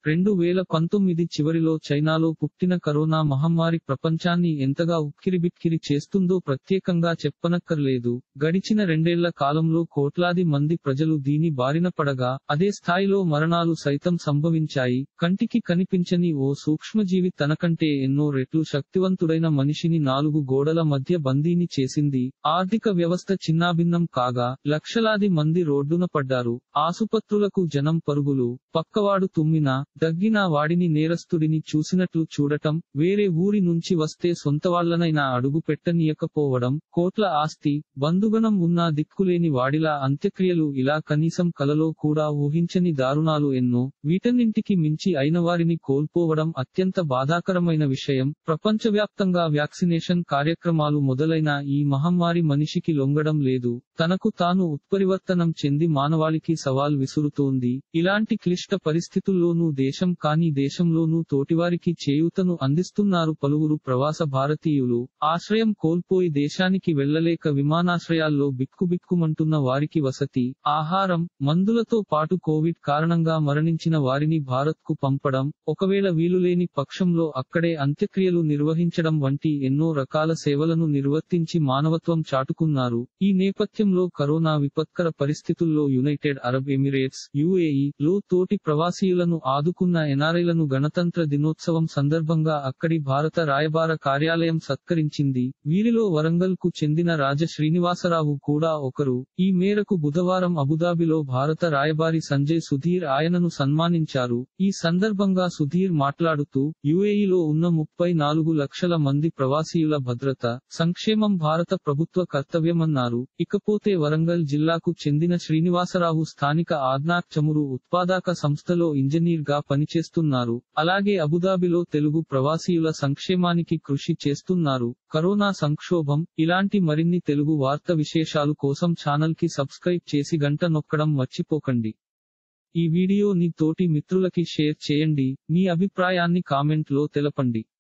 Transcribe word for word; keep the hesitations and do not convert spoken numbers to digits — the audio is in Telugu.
రెండు వేల పంతొమ్మిది చివరిలో చైనాలో పుట్టిన కరోనా మహమ్మారి ప్రపంచాన్ని ఎంతగా ఉక్కిరిబిక్కిరి చేస్తుందో ప్రత్యేకంగా చెప్పనక్కర్లేదు. గడిచిన రెండేళ్ల కాలంలో కోట్లాది మంది ప్రజలు దీని బారిన పడగా, అదే స్థాయిలో మరణాలు సైతం సంభవించాయి. కంటికి కనిపించని ఓ సూక్ష్మజీవి తనకంటే ఎన్నో రెట్లు శక్తివంతుడైన మనిషిని నాలుగు గోడల మధ్య బందీని చేసింది. ఆర్థిక వ్యవస్థ చిన్నాభిన్నం కాగా, లక్షలాది మంది రోడ్డున పడ్డారు. ఆసుపత్రులకు జనం పరుగులు. పక్కవాడు తుమ్మినా, దగ్గినా వాడిని నేరస్తుడిని చూసినట్లు చూడటం, వేరే ఊరి నుంచి వస్తే సొంతవాళ్లనైనా అడుగు పెట్టనీయకపోవడం, కోట్ల ఆస్తి, బంధుగణం ఉన్నా దిక్కులేని వాడిలా అంత్యక్రియలు, ఇలా కనీసం కలలో కూడా ఊహించని దారుణాలు ఎన్నో. వీటన్నింటికి మించి అయినవారిని కోల్పోవడం అత్యంత బాధాకరమైన విషయం. ప్రపంచవ్యాప్తంగా వ్యాక్సినేషన్ కార్యక్రమాలు మొదలైన ఈ మహమ్మారి మనిషికి లొంగడం లేదు. తనకు తాను ఉత్పరివర్తనం చెంది మానవాళికి సవాల్ విసురుతోంది. ఇలాంటి క్లిష్ట పరిస్థితుల్లోనూ దేశం కాని దేశంలోనూ తోటివారికి చేయూతను అందిస్తున్నారు పలువురు ప్రవాస భారతీయులు. ఆశ్రయం కోల్పోయి దేశానికి వెళ్లలేక విమానాశ్రయాల్లో బిక్కుబిక్కుమంటున్న వారికి వసతి, ఆహారం, మందులతో పాటు కోవిడ్ కారణంగా మరణించిన వారిని భారత్కు పంపడం, ఒకవేళ వీలులేని పక్షంలో అక్కడే అంత్యక్రియలు నిర్వహించడం వంటి ఎన్నో రకాల సేవలను నిర్వర్తించి మానవత్వం చాటుకున్నారు. ఈ నేపథ్యంలో కరోనా విపత్కర పరిస్థితుల్లో యునైటెడ్ అరబ్ ఎమిరేట్స్ యుఏఈ లో తోటి ప్రవాసీయులను ఆదుకున్న ఎన్ఆర్ఐలను గణతంత్ర దినోత్సవం సందర్భంగా అక్కడి భారత రాయబార కార్యాలయం సత్కరించింది. వీరిలో వరంగల్ కు చెందిన రాజ శ్రీనివాసరావు కూడా ఒకరు. ఈ మేరకు బుధవారం అబుదాబిలో భారత రాయబారి సంజయ్ సుధీర్ ఆయనను సన్మానించారు. ఈ సందర్భంగా సుధీర్ మాట్లాడుతూ, యుఏఈలో ఉన్న ముప్పై నాలుగు లక్షల మంది ప్రవాసీయుల భద్రత, సంక్షేమం భారత ప్రభుత్వ కర్తవ్యమన్నారు. ఇకపోతే వరంగల్ జిల్లాకు చెందిన శ్రీనివాసరావు స్థానిక ఆద్నాక్ చమురు ఉత్పాదక సంస్థలో ఇంజనీర్ గా పనిచేస్తున్నారు. అలాగే అబుదాబిలో తెలుగు ప్రవాసీయుల సంక్షేమానికి కృషి చేస్తున్నారు. కరోనా సంక్షోభం, ఇలాంటి మరిన్ని తెలుగు వార్త విశేషాలు కోసం ఛానల్ కి సబ్స్క్రైబ్ చేసి గంట నొక్కడం మర్చిపోకండి. ఈ వీడియోని తోటి మిత్రులకి షేర్ చేయండి. మీ అభిప్రాయాన్ని కామెంట్ లో తెలపండి.